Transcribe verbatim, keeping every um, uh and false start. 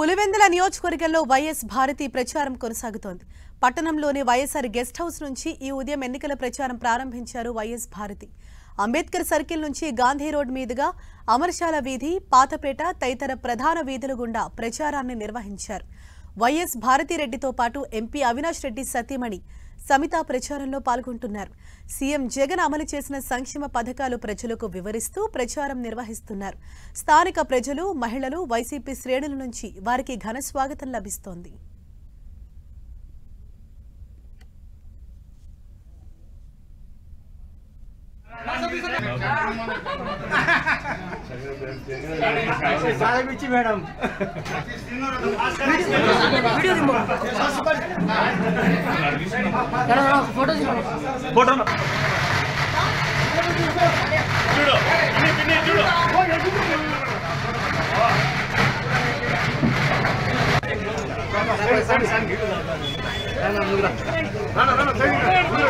పులివెందుల నియోజకవర్గంలో వైఎస్ భారతి ప్రచారం కొనసాగుతోంది. పట్టణంలోని వైఎస్ఆర్ గెస్ట్ హౌస్ నుంచి ఈ ఉదయం ఎన్నికల ప్రచారం ప్రారంభించారు వైఎస్ భారతి. అంబేద్కర్ సర్కిల్ నుంచి గాంధీ రోడ్ మీదుగా అమర్శాల వీధి, పాతపేట తదితర ప్రధాన వీధుల గుండా ప్రచారాన్ని నిర్వహించారు. వైఎస్ భారతిరెడ్డితో పాటు ఎంపీ అవినాష్ రెడ్డి సతీమణి సమిత ప్రచారంలో పాల్గొంటున్నారు. సీఎం జగన్ అమలు చేసిన సంక్షేమ పథకాలు ప్రజలకు వివరిస్తూ ప్రచారం నిర్వహిస్తున్నారు. స్థానిక ప్రజలు, మహిళలు, వైసీపీ శ్రేణుల నుంచి వారికి ఘన స్వాగతం లభిస్తోంది. ఫోటో